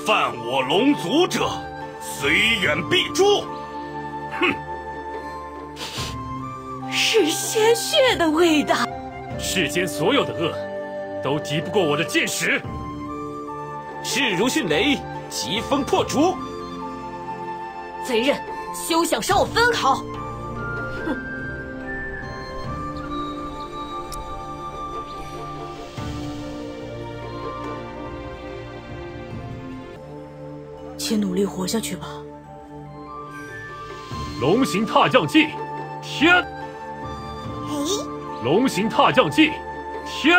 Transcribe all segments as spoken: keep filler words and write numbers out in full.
犯我龙族者，虽远必诛。哼！ 是鲜血的味道。 世间所有的恶，都敌不过我的剑矢。 势如迅雷，疾风破竹。 贼人，休想伤我分毫！哼！且努力活下去吧。 龙行踏将计，天！ 嘿， 龙行踏将计，天！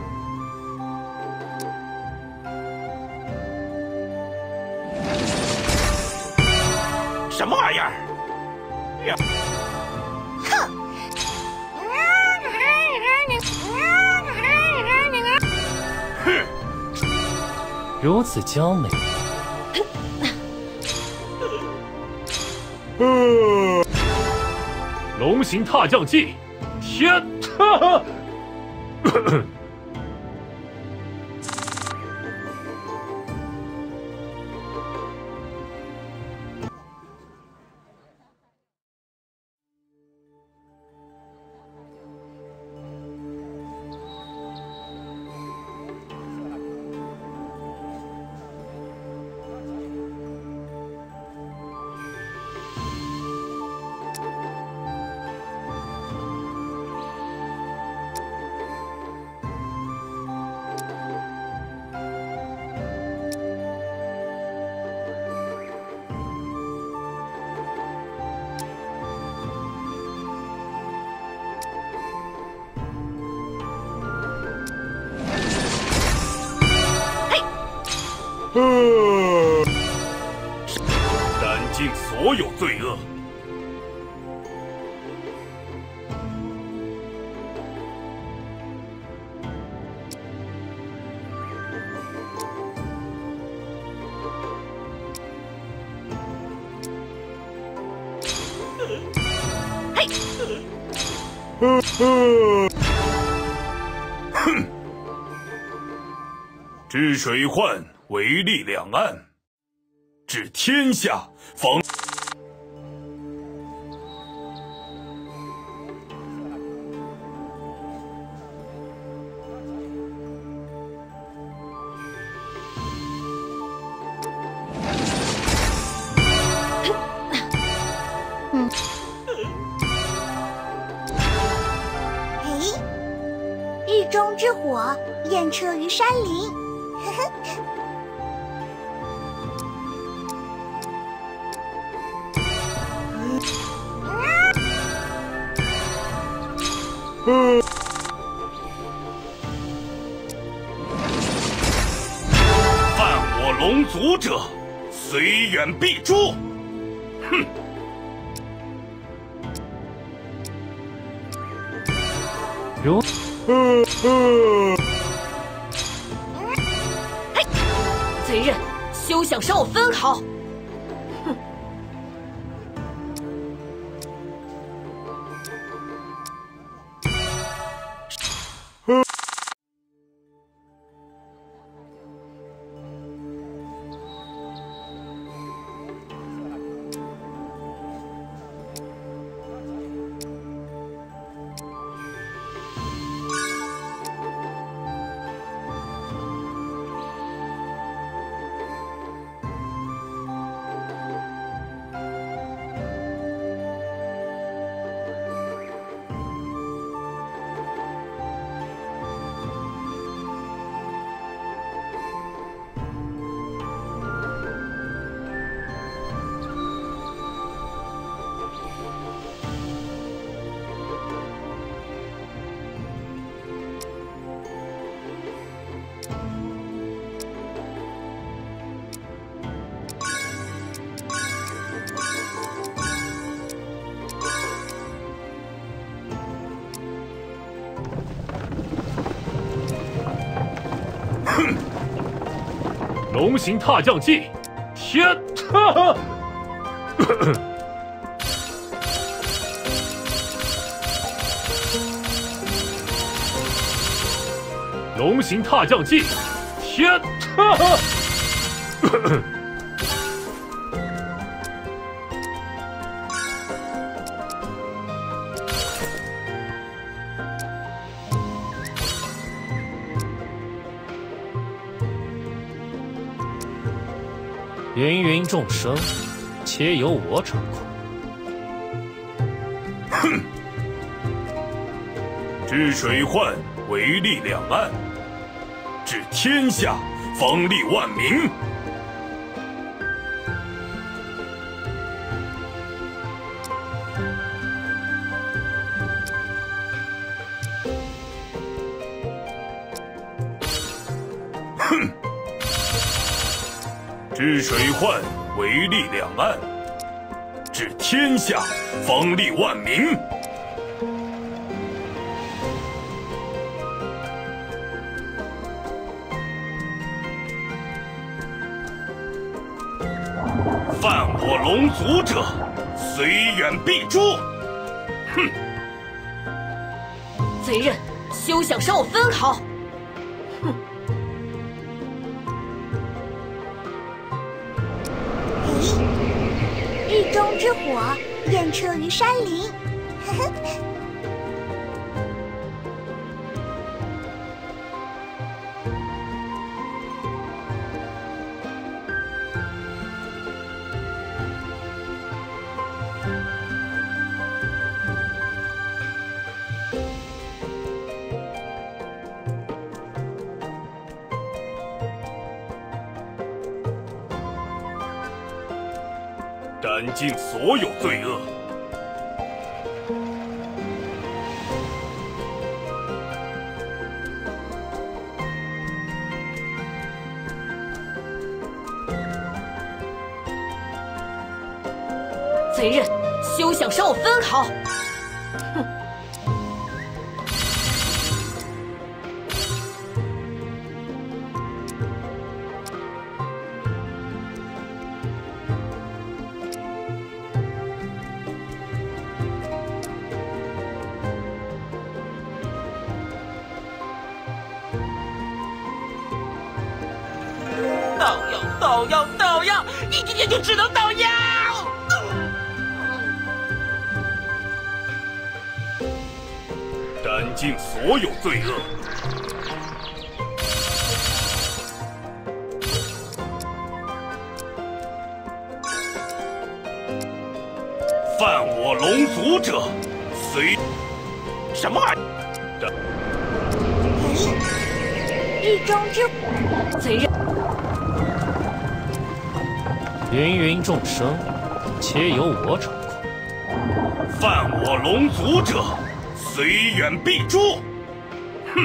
什么玩意儿？ 哼！ 哼！ 如此娇美。龙行踏将计，天！哈哈！ 斩尽所有罪恶。 嘿！ 哼！治水患，为利两岸；治天下，方。 嗯。嘿，日中之火，焰彻于山林。呵呵。 嗯。犯我龙族者，虽远必诛。哼！ 如。 嗯嗯。 嘿！贼人，休想伤我分毫！哼！ 嗯。 哼！龙行踏将计，天！哈哈！龙行踏将计，天！哈哈！ 芸芸众生，皆由我掌控。 哼！治水患为利两岸，治天下方利万民。哼！治水患为利两岸，治天下方利万民。犯我龙族者，虽远必诛。哼！ 贼人，休想伤我分毫！哼！ 嘿，日中之火焰彻于山林。呵呵。 斩尽所有罪恶。 贼人，休想伤我分毫！哼！ 捣药，捣药，捣药！你今天就只能捣药！ 斩尽所有罪恶。犯我龙族者，虽什么玩意？ 嘿，日中之火， 贼人。 芸芸众生，皆由我掌控。 犯我龙族者，虽远必诛。哼！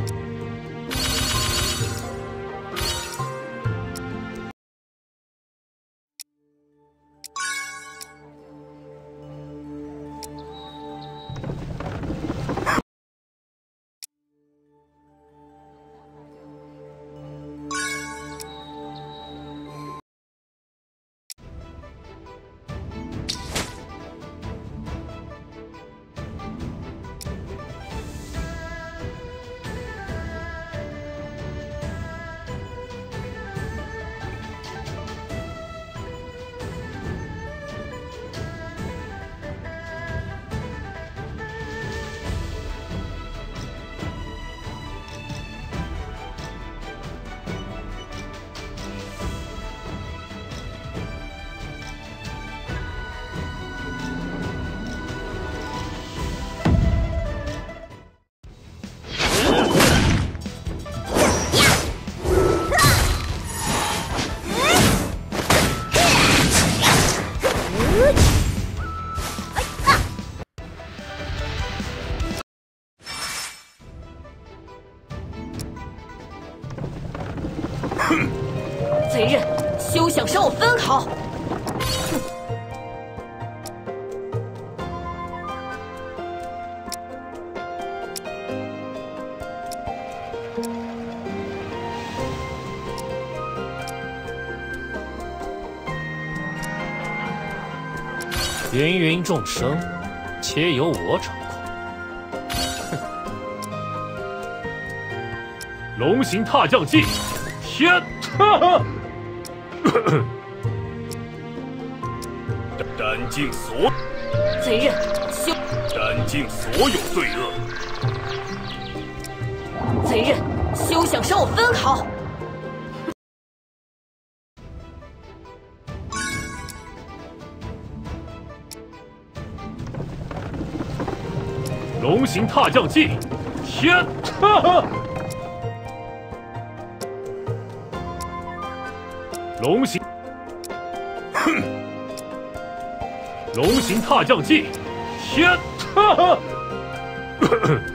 哼！贼人，休想伤我分毫！哼！ 芸芸众生，皆由我掌控。 龙行踏将计，天！哈哈！ 斩尽所贼人休斩尽所有罪恶。 贼人休想伤我分毫！ 龙形踏将技，天！哈哈！龙形，哼！龙形踏将技，天！哈哈！